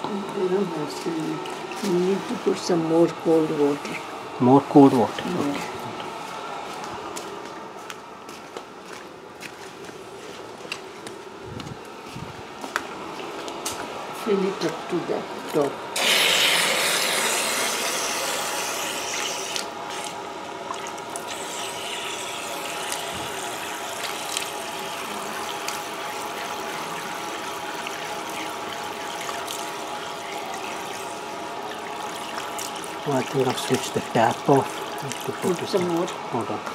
You need to put some more cold water. More cold water. Yeah. Okay. Fill it up to the top. Oh, I think I've switched the tap off. To Put some more. Hold on.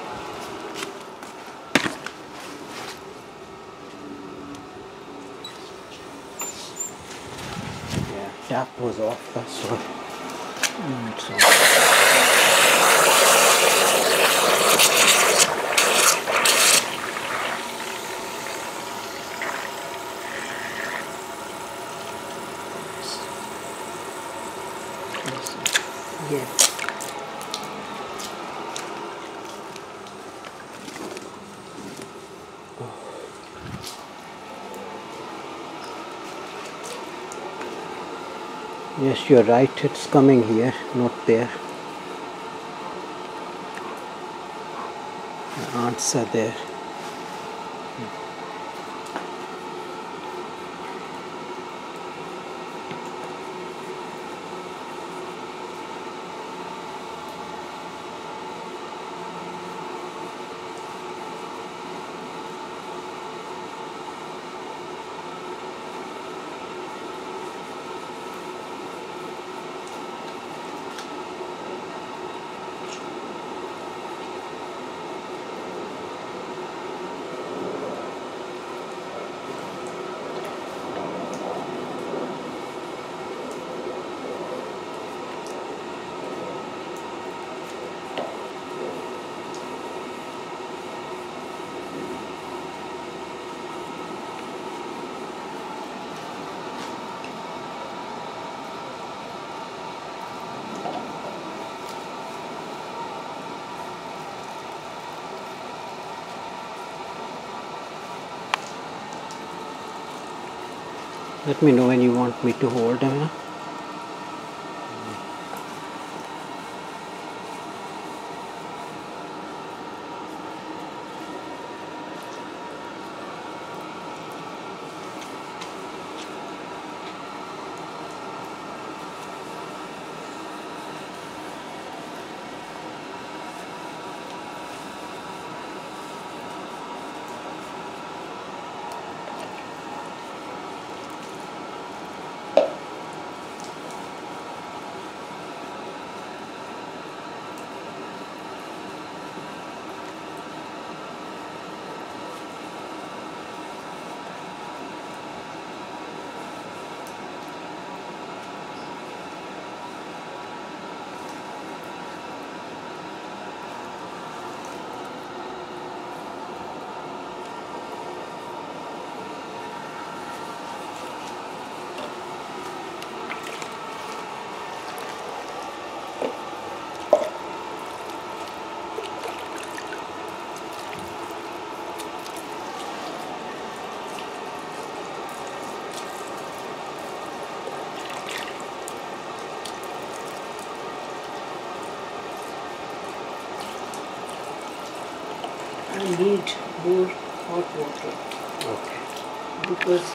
Yeah, tap was off, that's why. Yeah. Yes, you're right, it's coming here, not there. The ants are there. Let me know when you want me to hold them. Huh? I need more hot water. Okay. Because